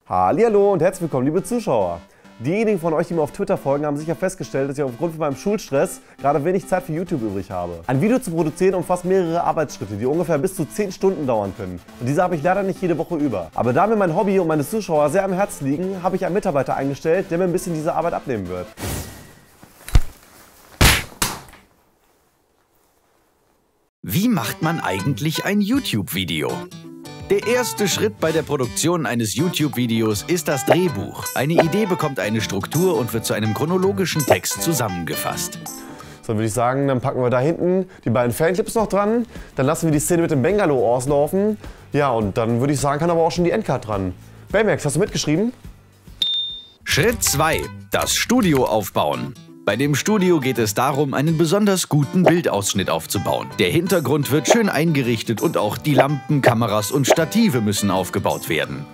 Hallihallo und herzlich willkommen, liebe Zuschauer. Diejenigen von euch, die mir auf Twitter folgen, haben sicher festgestellt, dass ich aufgrund von meinem Schulstress gerade wenig Zeit für YouTube übrig habe. Ein Video zu produzieren umfasst mehrere Arbeitsschritte, die ungefähr bis zu 10 Stunden dauern können. Und diese habe ich leider nicht jede Woche über. Aber da mir mein Hobby und meine Zuschauer sehr am Herzen liegen, habe ich einen Mitarbeiter eingestellt, der mir ein bisschen diese Arbeit abnehmen wird. Wie macht man eigentlich ein YouTube-Video? Der erste Schritt bei der Produktion eines YouTube-Videos ist das Drehbuch. Eine Idee bekommt eine Struktur und wird zu einem chronologischen Text zusammengefasst. So, würde ich sagen, dann packen wir da hinten die beiden Fanclips noch dran. Dann lassen wir die Szene mit dem Bengalo auslaufen. Ja, und dann würde ich sagen, kann aber auch schon die Endcard dran. Baymax, hast du mitgeschrieben? Schritt 2. Das Studio aufbauen. Bei dem Studio geht es darum, einen besonders guten Bildausschnitt aufzubauen. Der Hintergrund wird schön eingerichtet und auch die Lampen, Kameras und Stative müssen aufgebaut werden.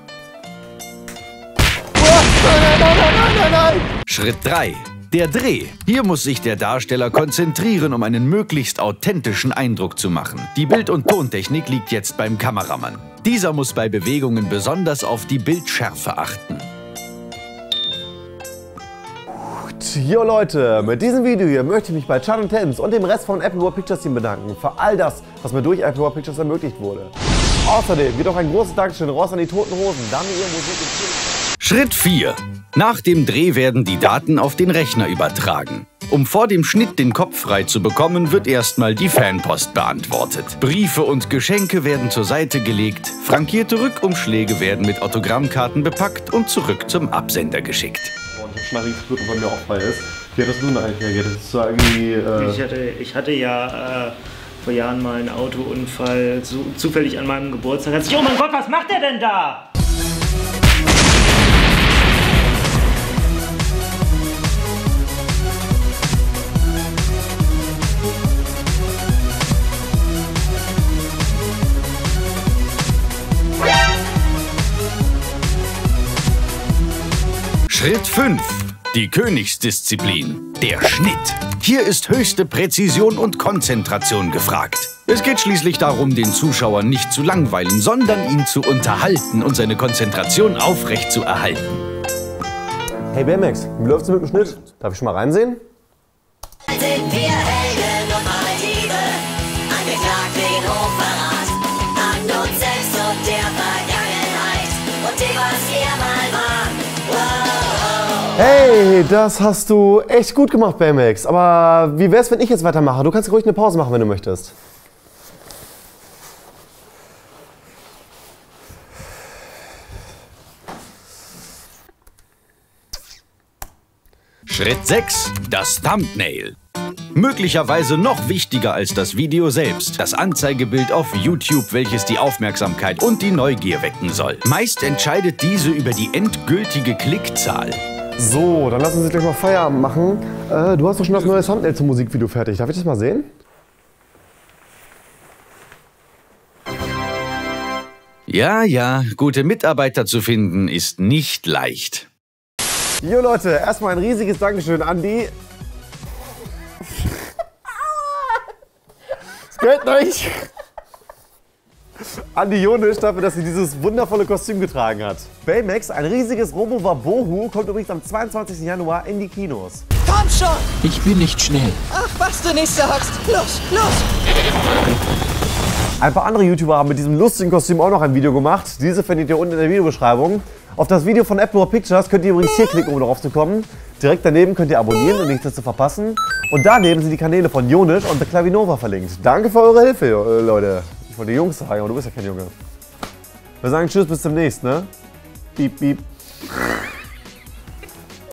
Nein! Schritt 3. Der Dreh. Hier muss sich der Darsteller konzentrieren, um einen möglichst authentischen Eindruck zu machen. Die Bild- und Tontechnik liegt jetzt beim Kameramann. Dieser muss bei Bewegungen besonders auf die Bildschärfe achten. Jo Leute, mit diesem Video hier möchte ich mich bei Chad und Tens und dem Rest von Apple World Pictures Team bedanken für all das, was mir durch Apple World Pictures ermöglicht wurde. Außerdem geht auch ein großes Dankeschön raus an die Toten Hosen, da mir ihre Musik und Schritt 4. Nach dem Dreh werden die Daten auf den Rechner übertragen. Um vor dem Schnitt den Kopf frei zu bekommen, wird erstmal die Fanpost beantwortet. Briefe und Geschenke werden zur Seite gelegt, frankierte Rückumschläge werden mit Autogrammkarten bepackt und zurück zum Absender geschickt. Ich habe schon mal richtig gut, bei mir auch bei ist. Wie hattest du denn eigentlich reagiert? Das war irgendwie, Ich hatte ja vor Jahren mal einen Autounfall, zufällig an meinem Geburtstag. Hat sich, oh mein Gott, was macht der denn da? Schritt 5. Die Königsdisziplin. Der Schnitt. Hier ist höchste Präzision und Konzentration gefragt. Es geht schließlich darum, den Zuschauer nicht zu langweilen, sondern ihn zu unterhalten und seine Konzentration aufrecht zu erhalten. Hey Baymax, wie läuft's mit dem Schnitt? Darf ich schon mal reinsehen? Sind wir Helden und Maledive, angeklagt wegen Hochverrat, an uns selbst und der Vergangenheit und dem, was wir mal waren. Wow. Hey, das hast du echt gut gemacht, Baymax. Aber wie wär's, wenn ich jetzt weitermache? Du kannst ruhig eine Pause machen, wenn du möchtest. Schritt 6. Das Thumbnail. Möglicherweise noch wichtiger als das Video selbst. Das Anzeigebild auf YouTube, welches die Aufmerksamkeit und die Neugier wecken soll. Meist entscheidet diese über die endgültige Klickzahl. So, dann lass uns jetzt gleich mal Feierabend machen. Du hast doch schon das neue Thumbnail zum Musikvideo fertig. Darf ich das mal sehen? Ja, gute Mitarbeiter zu finden ist nicht leicht. Jo Leute, erstmal ein riesiges Dankeschön an die... Das geht nicht! An die Jonisch dafür, dass sie dieses wundervolle Kostüm getragen hat. Baymax, ein riesiges Robo-Wabohu, kommt übrigens am 22. Januar in die Kinos. Komm schon! Ich bin nicht schnell. Ach, was du nicht sagst! Los, los! Ein paar andere YouTuber haben mit diesem lustigen Kostüm auch noch ein Video gemacht. Diese findet ihr unten in der Videobeschreibung. Auf das Video von Apple World Pictures könnt ihr übrigens hier klicken, um darauf zu kommen. Direkt daneben könnt ihr abonnieren, um nichts zu verpassen. Und daneben sind die Kanäle von Jonisch und The Clavinova verlinkt. Danke für eure Hilfe, Leute. Ich wollte Jungs sagen, aber du bist ja kein Junge. Wir sagen Tschüss, bis zum nächsten, ne? Piep, piep.